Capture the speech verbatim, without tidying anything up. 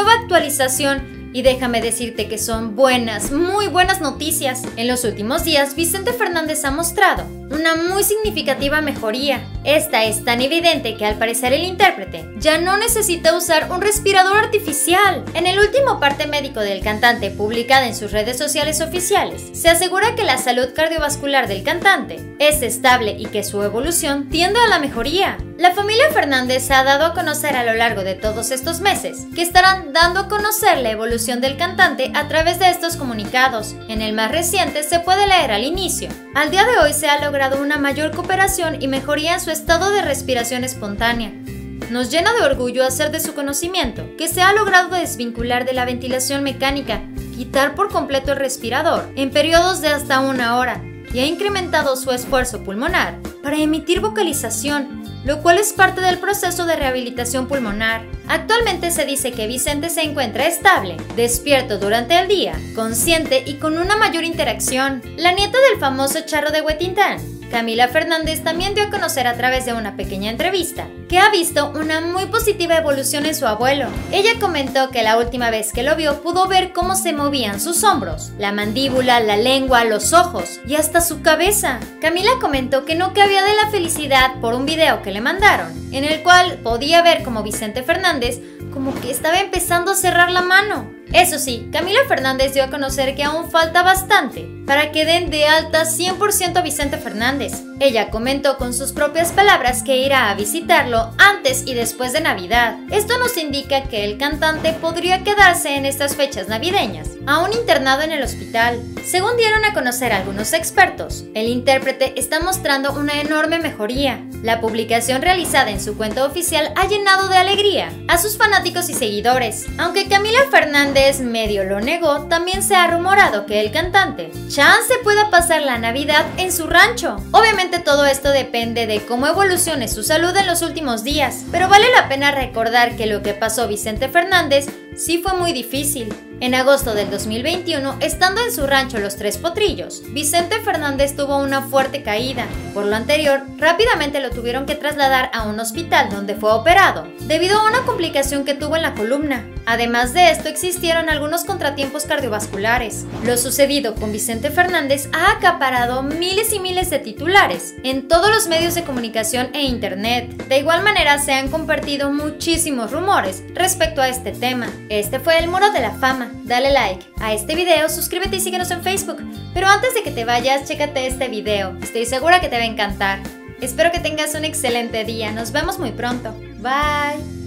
nueva actualización. Y déjame decirte que son buenas, muy buenas noticias. En los últimos días, Vicente Fernández ha mostrado una muy significativa mejoría. Esta es tan evidente que al parecer el intérprete ya no necesita usar un respirador artificial. En el último parte médico del cantante publicada en sus redes sociales oficiales, se asegura que la salud cardiovascular del cantante es estable y que su evolución tiende a la mejoría. La familia Fernández ha dado a conocer a lo largo de todos estos meses que estarán dando a conocer la evolución del cantante a través de estos comunicados. En el más reciente se puede leer al inicio: al día de hoy se ha logrado una mayor cooperación y mejoría en su estado de respiración espontánea. Nos llena de orgullo hacer de su conocimiento que se ha logrado desvincular de la ventilación mecánica, quitar por completo el respirador en periodos de hasta una hora y ha incrementado su esfuerzo pulmonar para emitir vocalización, lo cual es parte del proceso de rehabilitación pulmonar. Actualmente se dice que Vicente se encuentra estable, despierto durante el día, consciente y con una mayor interacción. La nieta del famoso charro de Huetintán, Camila Fernández, también dio a conocer a través de una pequeña entrevista que ha visto una muy positiva evolución en su abuelo. Ella comentó que la última vez que lo vio pudo ver cómo se movían sus hombros, la mandíbula, la lengua, los ojos y hasta su cabeza. Camila comentó que no cabía de la felicidad por un video que le mandaron, en el cual podía ver como Vicente Fernández como que estaba empezando a cerrar la mano. Eso sí, Camila Fernández dio a conocer que aún falta bastante para que den de alta cien por ciento a Vicente Fernández. Ella comentó con sus propias palabras que irá a visitarlo antes y después de Navidad. Esto nos indica que el cantante podría quedarse en estas fechas navideñas, aún internado en el hospital. Según dieron a conocer algunos expertos, el intérprete está mostrando una enorme mejoría. La publicación realizada en su cuenta oficial ha llenado de alegría a sus fanáticos y seguidores. Aunque Camila Fernández medio lo negó, también se ha rumorado que el cantante chance pueda pasar la Navidad en su rancho. Obviamente todo esto depende de cómo evolucione su salud en los últimos días, pero vale la pena recordar que lo que pasó Vicente Fernández sí fue muy difícil. En agosto del dos mil veintiuno, estando en su rancho Los Tres Potrillos, Vicente Fernández tuvo una fuerte caída. Por lo anterior, rápidamente lo tuvieron que trasladar a un hospital donde fue operado, debido a una complicación que tuvo en la columna. Además de esto, existieron algunos contratiempos cardiovasculares. Lo sucedido con Vicente Fernández ha acaparado miles y miles de titulares en todos los medios de comunicación e internet. De igual manera, se han compartido muchísimos rumores respecto a este tema. Este fue el Muro de la Fama. Dale like a este video, suscríbete y síguenos en Facebook. Pero antes de que te vayas, chécate este video. Estoy segura que te va a encantar. Espero que tengas un excelente día. Nos vemos muy pronto. Bye.